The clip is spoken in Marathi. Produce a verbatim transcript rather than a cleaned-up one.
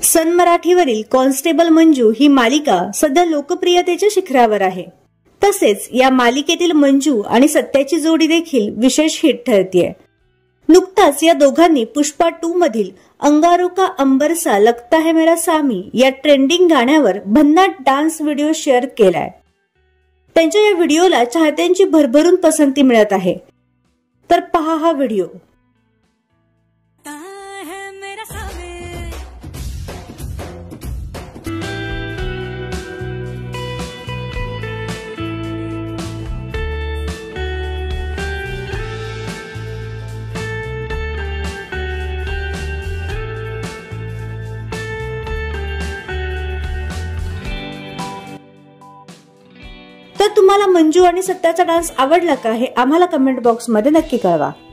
सन मराठीवरील कॉन्स्टेबल मंजू ही मालिका सध्या लोकप्रियतेच्या शिखरावर आहे. तसेच या मालिकेतील मंजू आणि सत्याची जोडी देखील विशेष हिट ठरतीये. नुकताच या दोघांनी पुष्पा टू मधील अंगारू का अंबरसा लगता है मेरा सामी या ट्रेंडिंग गाण्यावर भन्नाट डान्स व्हिडिओ शेअर केलाय. त्यांच्या या व्हिडिओला चाहत्यांची भरभरून पसंती मिळत आहे. तर पहा हा व्हिडिओ. तर तुम्हाला मंजू आणि सत्याचा डान्स आवडला का हे आम्हाला कमेंट बॉक्स मध्ये नक्की कळवा.